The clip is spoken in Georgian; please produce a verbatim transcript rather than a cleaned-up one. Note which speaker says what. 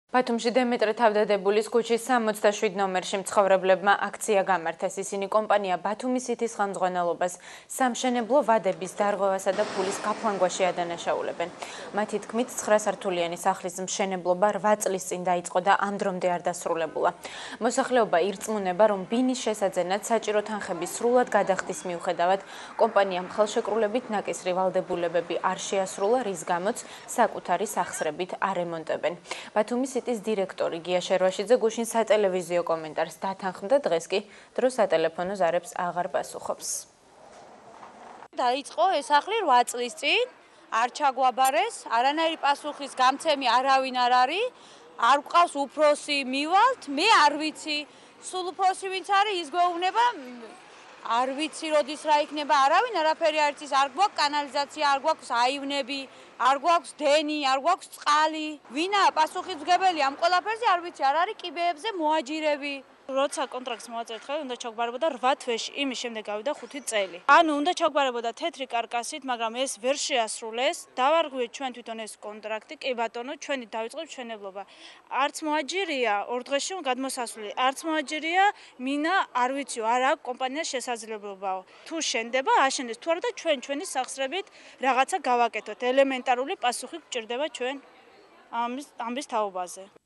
Speaker 1: ბათუმში დემეტრე თავდადებულის ქუჩის სამოცდაშვიდ ნომერში მცხოვრებლებმა აქცია გამართეს. ისინი კომპანია ბათუმის სითის ხელმძღვანელობას სამშენებლო ვადების დარღვევასა და ფულის გაფლანგვაში ადანაშაულებენ. მათი თქმით, ცხრა სართულიანი სახლის მშენებლობა რვა წლის წინ დაიწყო და ამ დრომდე არ დასრულებულა. მოსახლეობა ირწმუნება, რომ ბინის შესაძენად საჭირო თანხების სრულად გადახდის მიუხედავად, კომპანიამ ხელშეკრულებით ნაკისრი ვალდებულებები არ შეასრულა, რის გამოც საკუთარი სახსრებით არემონტებენ. ბათუმის სიტის დირექტორი გიაშერვაშიძე გუშინ სატელევიზიო კომენტარს დათანხმდა, დღეს კი დრო სატელეფონო ზარებს აღარ პასუხობს.
Speaker 2: დაიწყო ეს სახლი რვა წლის წინ, არ ჩაგვაბარეს, არანაირი პასუხის გამცემი არავინ არ არის, არ გვყავს უფროსი მივალთ, მე არ ვიცი, სულ უფროსი ვინც არის, ის გვეუბნება, არ ვიცი როდის რა იქნება, არავინ არაფერი არ იცის, არ გვაქვს კანალიზაცია, არ გვაქვს აივნები, არ გვაქვს დენი, არ გვაქვს წყალი. ვინაა პასუხისმგებელი ამ ყველაფერზე, არ ვიცი, არ არის კიბეებზე მოაჯირები. როცა კონტრაქტს მოვაწერთ ხელში, უნდა ჩაგვარებოდა რვა თვეში, იმის შემდეგ გავიდა ხუთი წელი. ანუ უნდა ჩაგვარებოდა თეთრი კარკასით, მაგრამ ეს ვერ შეასრულეს. დავარღვიეთ ჩვენ თვითონ ეს კონტრაქტი, კი ბატონო, ჩვენი დაიწყო მშენებლობა. არც მოაჯირია, ორ დღეში გადმოსასვლელი, არც მოაჯირია, მინა არ ვიციო, არ აქვს კომპანიას შესაძლებელობაო. თუ შენდება, აშენდეს, თუ არა და ჩვენ ჩვენი სახსრებით რაღაცა გავაკეთოთ. ელემენტარული პასუხი გვჭირდება ჩვენ ამის ამის თაობაზე.